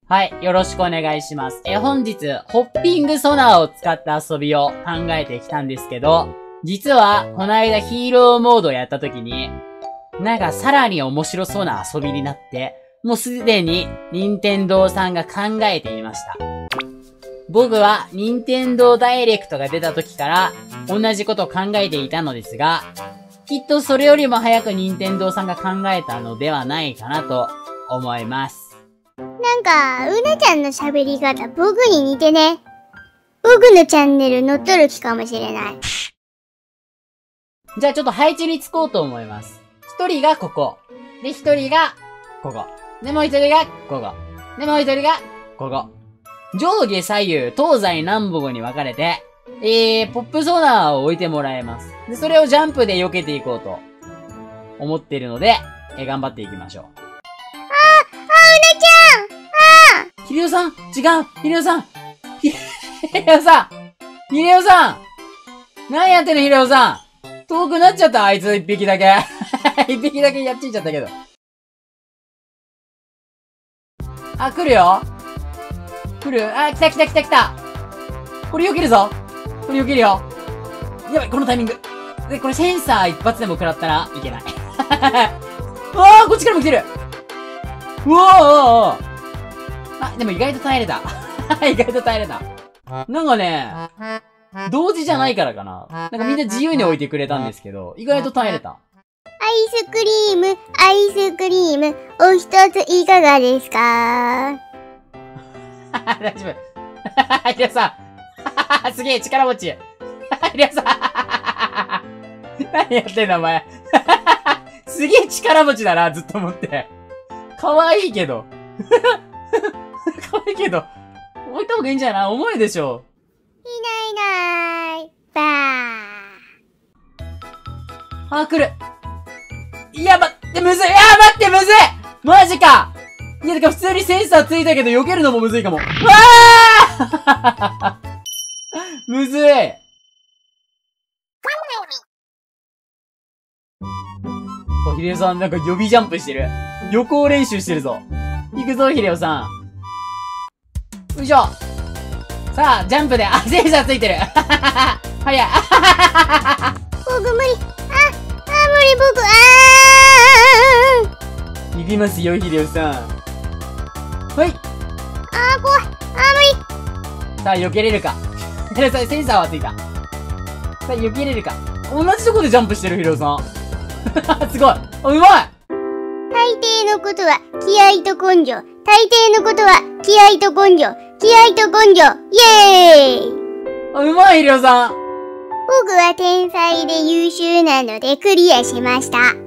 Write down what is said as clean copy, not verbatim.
はい、よろしくお願いします。本日、ホッピングソナーを使った遊びを考えてきたんですけど、実は、この間ヒーローモードをやった時に、なんかさらに面白そうな遊びになって、もうすでに、任天堂さんが考えていました。僕は、任天堂ダイレクトが出た時から、同じことを考えていたのですが、きっとそれよりも早く任天堂さんが考えたのではないかなと思います。 なんか、うなちゃんの喋り方、僕に似てね。僕のチャンネル乗っとる気かもしれない。 じゃあちょっと配置につこうと思います。一人がここ。で、一人がここ。で、もう一人がここ。で、もう一人がここ。上下左右、東西南北に分かれて、ポップソナーを置いてもらえます。で、それをジャンプで避けていこうと思っているので、頑張っていきましょう。 うなちゃんヒデオさん違うヒデオさんヒデオさんヒデオさん何やってんのヒデオさん遠くなっちゃったあいつ一匹だけ。一匹だけやっちゃったけど。あ、来るよ来るあ、来た来た来た来たこれ避けるぞこれ避けるよやばい、このタイミング。で、これセンサー一発でも食らったらいけない。うわーこっちからも来てるうわーあ、でも意外と耐えれた。意外と耐えれた。なんかね、同時じゃないからかな。なんかみんな自由に置いてくれたんですけど、意外と耐えれた。 アイスクリーム、アイスクリーム、お一ついかがですか？ 大丈夫。ヒデオさん。すげえ、力持ち。ヒデオさん。何やってんだ、お前。すげえ力持ちだな、ずっと思って。かわいいけど。かわいいけど。置いた方がいいんじゃない重いでしょ。 いないいない。ばー。 あ、来る。いや、待って、むずい。いや、待って、むずいマジかいや、だから普通にセンサーついたけど、避けるのもむずいかも。うわーむずい。ヒデオさん、なんか予備ジャンプしてる。予行練習してるぞ。行くぞ、ヒデオさん。よいしょ。さあ、ジャンプで、あ、センサーついてる。早い。 僕無理。無理僕、 行きますよ、ヒデオさん。はい。 怖い。無理。 さあ、避けれるか。ヒデオさん、センサーはついた。さあ、避けれるか。同じとこでジャンプしてる、ヒデオさん。すごい。うまい大抵のことは気合と根性。大抵のことは気合と根性。気合と根性。イエーイ！ うまい、ヒデオさん。 僕は天才で優秀なのでクリアしました。